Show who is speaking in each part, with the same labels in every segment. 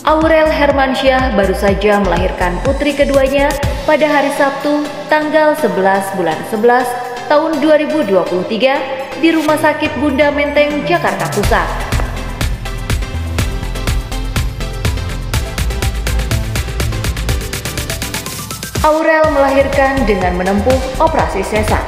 Speaker 1: Aurel Hermansyah baru saja melahirkan putri keduanya pada hari Sabtu tanggal 11 bulan 11 tahun 2023 di Rumah Sakit Bunda Menteng, Jakarta Pusat. Aurel melahirkan dengan menempuh operasi sesar.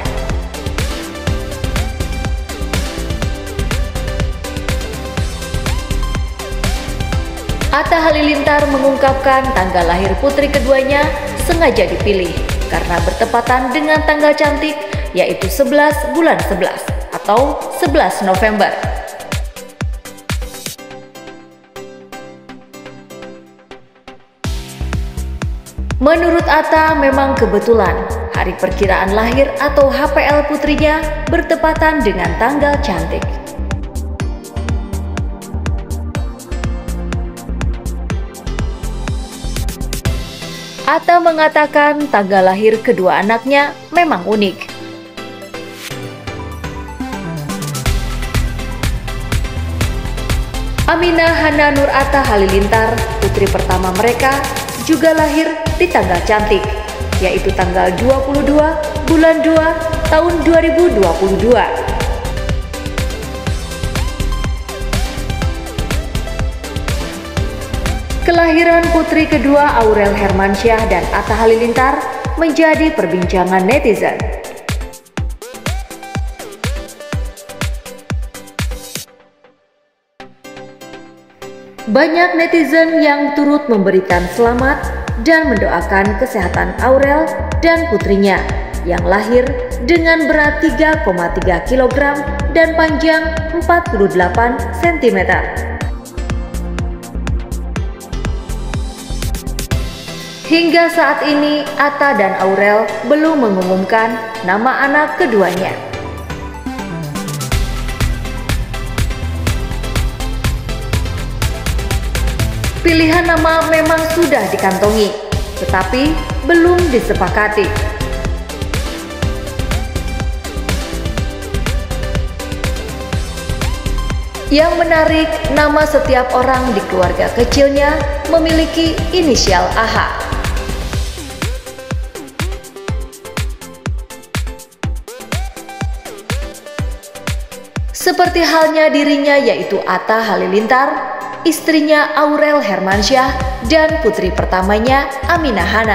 Speaker 1: Atta Halilintar mengungkapkan tanggal lahir putri keduanya sengaja dipilih karena bertepatan dengan tanggal cantik, yaitu 11 bulan 11 atau 11 November. Menurut Atta, memang kebetulan hari perkiraan lahir atau HPL putrinya bertepatan dengan tanggal cantik. Atta mengatakan tanggal lahir kedua anaknya memang unik. Aminah Hana Nur Atta Halilintar, putri pertama mereka, juga lahir di tanggal cantik, yaitu tanggal 22 bulan 2 tahun 2022. Kelahiran putri kedua Aurel Hermansyah dan Atta Halilintar menjadi perbincangan netizen. Banyak netizen yang turut memberikan selamat dan mendoakan kesehatan Aurel dan putrinya yang lahir dengan berat 3,3 kg dan panjang 48 cm. Hingga saat ini, Atta dan Aurel belum mengumumkan nama anak keduanya. Pilihan nama memang sudah dikantongi, tetapi belum disepakati. Yang menarik, nama setiap orang di keluarga kecilnya memiliki inisial AH. Seperti halnya dirinya, yaitu Atta Halilintar, istrinya Aurel Hermansyah, dan putri pertamanya Aminah Hana.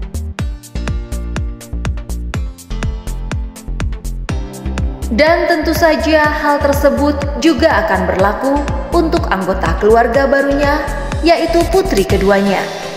Speaker 1: Dan tentu saja hal tersebut juga akan berlaku untuk anggota keluarga barunya, yaitu putri keduanya.